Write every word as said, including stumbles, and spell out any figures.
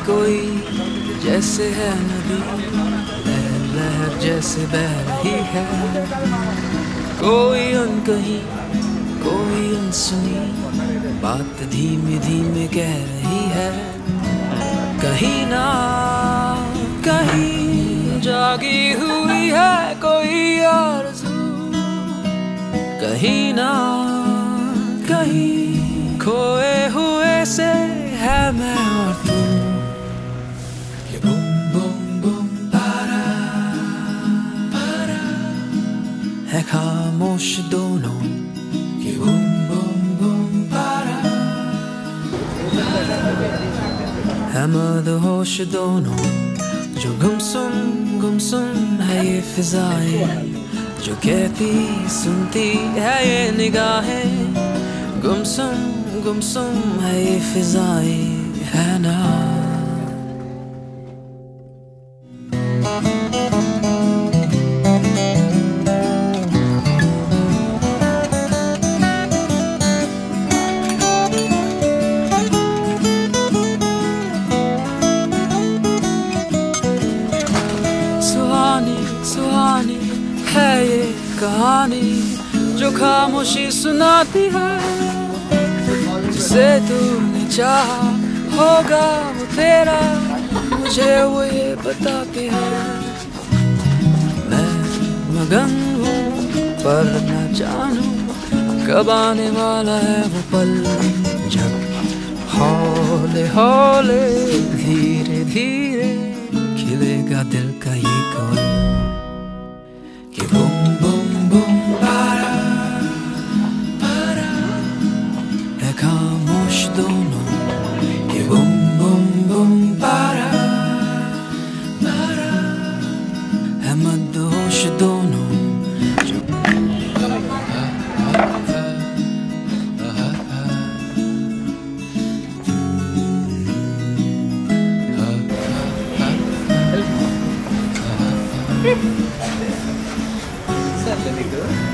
कोई जैसे है नदी, लहर लहर जैसे बह रही है। कोई अनकही कोई अनसुनी बात धीमे धीमे कह रही है। कहीं ना कहीं जागी हुई है कोई आरज़ू, कहीं ना कहीं खोए हुए से है मैं और तू। ये बूम बूम बूम पारा पारा है खामोश दोनों, ये बूम बूम बूम पारा है मदहोश दोनों। जो गुमसुम गुमसुम है ये फिजाएं, जो कहती सुनती है ये निगाहें। गुमसुम गुमसुम है ये फिजाएं, है ना। सुहानी सुहानी है ये कहानी जो खामोशी सुनाती है। जिसे तूने चाहा होगा वो तेरा, मुझे वो ये बताती है। मैं मगन हूँ पर न जानूं कब आने वाला है वो पल, जब हौले हौले धीरे धीरे खिलेगा दिल का ये कवल। कि बूम बूम बूम पारा पारा है खामोश दोनों, कि बूम बूम बूम पारा पारा है मदहोश दोनों। Let me go.